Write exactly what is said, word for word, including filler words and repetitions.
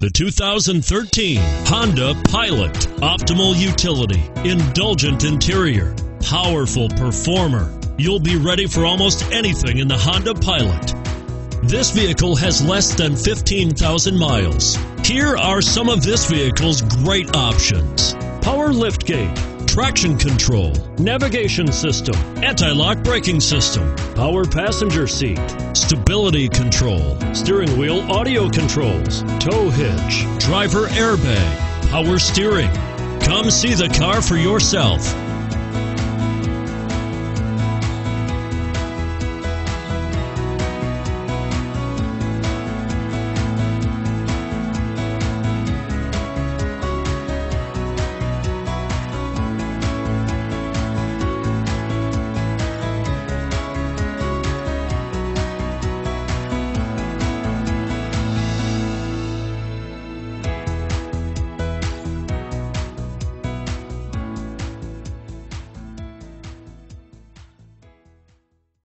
The two thousand thirteen Honda Pilot. Optimal utility, indulgent interior, powerful performer. You'll be ready for almost anything in the Honda Pilot. This vehicle has less than fifteen thousand miles. Here are some of this vehicle's great options: power liftgate, traction control, navigation system, anti-lock braking system, power passenger seat, stability control, steering wheel audio controls, tow hitch, driver airbag, power steering. Come see the car for yourself.